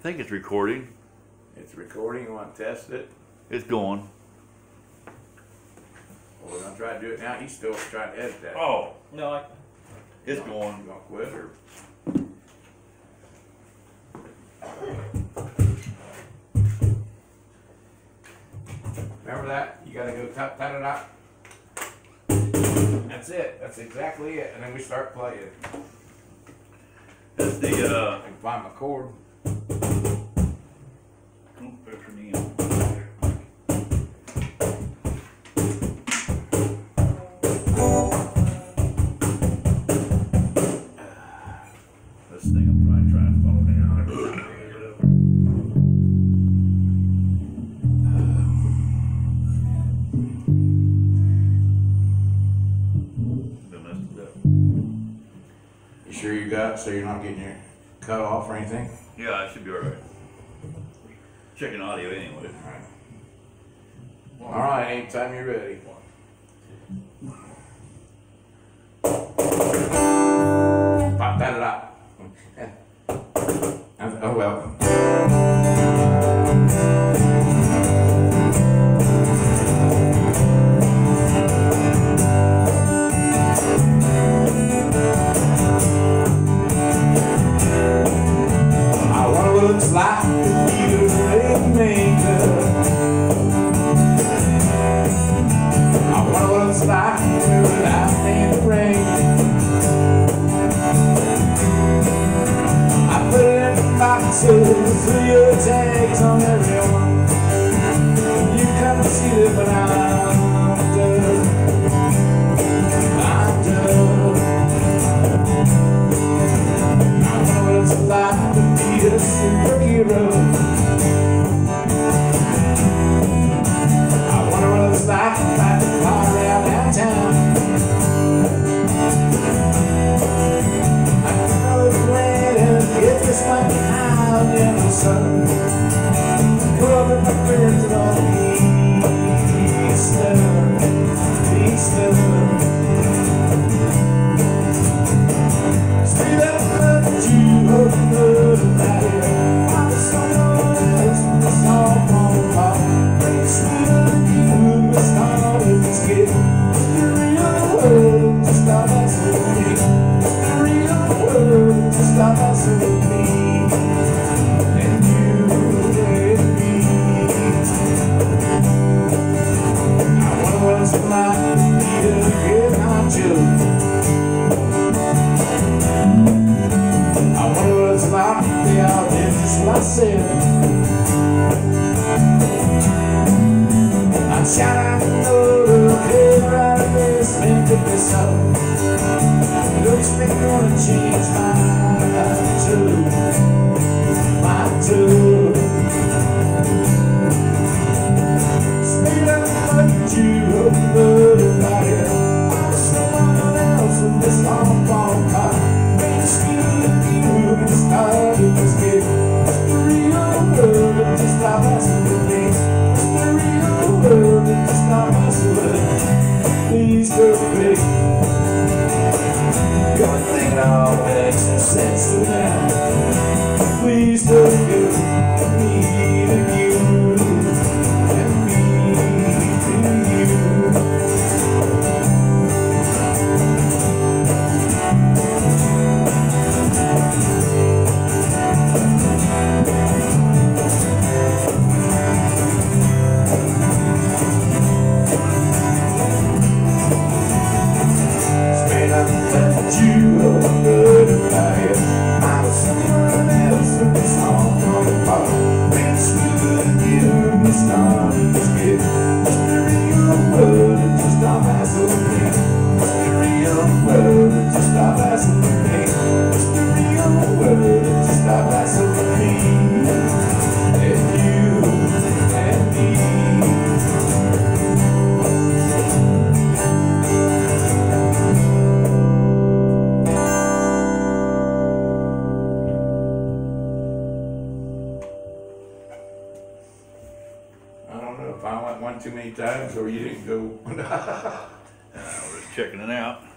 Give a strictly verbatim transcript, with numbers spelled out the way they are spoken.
think it's recording. It's recording. You want to test it? It's going. Well, we're gonna try to do it now. He's still trying to edit that. Oh, No, I. it's You going. gonna quit or? Remember that? You gotta go tap tap it out. That's it. That's exactly it. And then we start playing. That's the uh. I can find my chord. Oh, pressure me on. This thing I'm trying to try and follow down. You sure you got it so you're not getting your cut off or anything? Yeah, I should be alright. Checking audio anyway. Alright. Alright, anytime you're ready. Pop that out. Oh well. Looks like you rainmaker. I wonder what it's like without any rain. I put it in boxes with your tags on everyone. You come and see it, but I'm done. I'm done. I wonder what it's like to be a superhero. I wonder what it's like to fight the car around downtown. I can go to the land and get this money out in the sun. Put up in my friends and all these stuff, these stuff. Straight up that you open the fire. I'm someone else in this all wrong part. Bring sweet on you, it's not it's good. It's the real world, just stop messing with me. It's the real world, just stop messing with me. And you and me. I wonder what it's like to be a good honcho. I wonder what it's like to be out there just like I said. I'm shouting out the note, hey, right away, it's been good this up. Looks like you're gonna change my tune, my tune. Straight up like you, open fire. I'm someone else in this long ball car. It's not it's good. It's the real world that just stop messing with me. It's the real world that just stop messing with me. Please don't be. Good thing it all makes some sense to now. Please don't go me to you and me to you. Too many times, or you didn't go. Uh, we're just checking it out.